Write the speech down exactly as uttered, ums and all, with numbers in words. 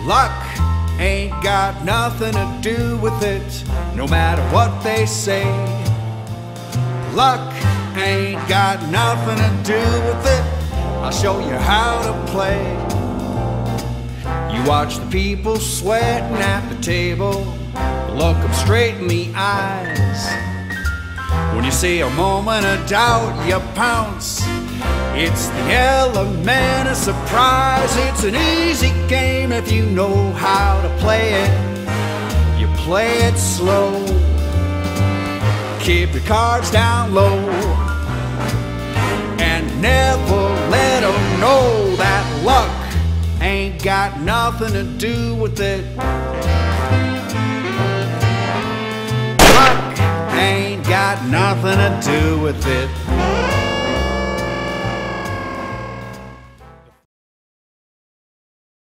Luck ain't got nothing to do with it, no matter what they say. Luck ain't got nothing to do with it, I'll show you how to play. You watch the people sweating at the table, look them straight in the eyes. When you see a moment of doubt, you pounce. It's the element of surprise. It's an easy game if you know how to play it. You play it slow, keep your cards down low, and never let them know that luck ain't got nothing to do with it. Luck ain't got nothing to do with it.